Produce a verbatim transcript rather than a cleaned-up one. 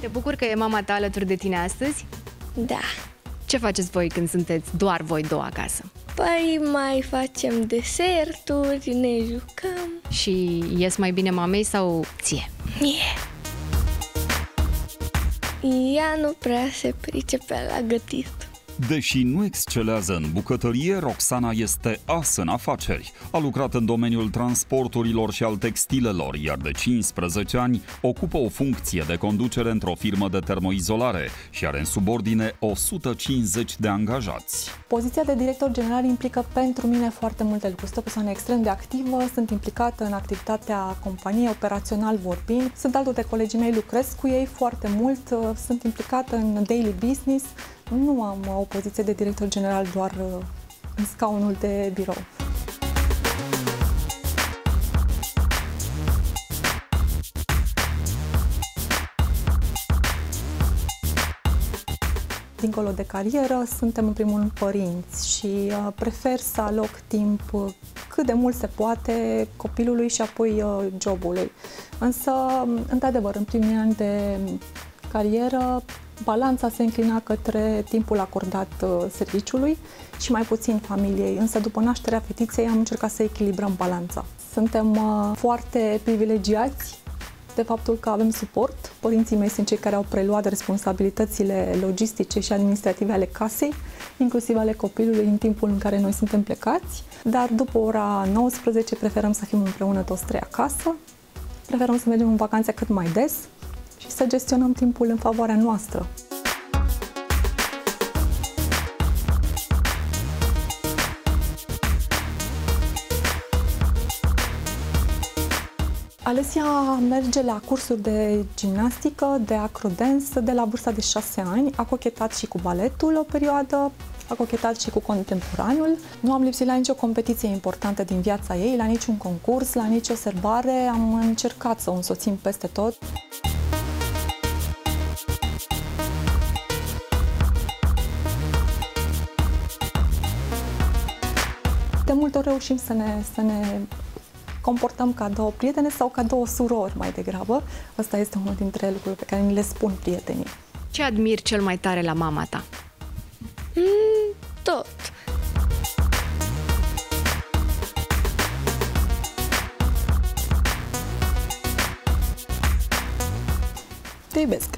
Te bucuri că e mama ta alături de tine astăzi? Da. Ce faceți voi când sunteți doar voi două acasă? Păi mai facem deserturi, ne jucăm. Și ies mai bine mamei sau ție? Yeah. Ea nu prea se pricepe la gătit. Deși nu excelează în bucătărie, Roxana este as în afaceri. A lucrat în domeniul transporturilor și al textilelor, iar de cincisprezece ani ocupă o funcție de conducere într-o firmă de termoizolare și are în subordine o sută cincizeci de angajați. Poziția de director general implică pentru mine foarte multe lucruri. Sunt o persoană extrem de activă, sunt implicată în activitatea companiei, operațional vorbind. Sunt alături de colegii mei, lucrez cu ei foarte mult, sunt implicată în daily business. Nu am o poziție de director general doar în scaunul de birou. Dincolo de carieră, suntem în primul rând părinți și prefer să aloc timp cât de mult se poate copilului și apoi jobului. Însă, într-adevăr, în primii ani de carieră, balanța se înclina către timpul acordat serviciului și mai puțin familiei, însă după nașterea fetiței am încercat să echilibrăm balanța. Suntem foarte privilegiați de faptul că avem suport. Părinții mei sunt cei care au preluat responsabilitățile logistice și administrative ale casei, inclusiv ale copilului în timpul în care noi suntem plecați, dar după ora nouăsprezece preferăm să fim împreună toți trei acasă, preferăm să mergem în vacanțe cât mai des și să gestionăm timpul în favoarea noastră. Alesia merge la cursuri de gimnastică, de acrodance, de la vârsta de șase ani. A cochetat și cu baletul o perioadă, a cochetat și cu contemporanul. Nu am lipsit la nicio competiție importantă din viața ei, la niciun concurs, la nicio serbare. Am încercat să o însoțim peste tot. De multe ori reușim să ne, să ne comportăm ca două prietene sau ca două surori mai degrabă. Asta este unul dintre lucrurile pe care ni le spun prietenii. Ce admiri cel mai tare la mama ta? Mm, tot. Te iubesc!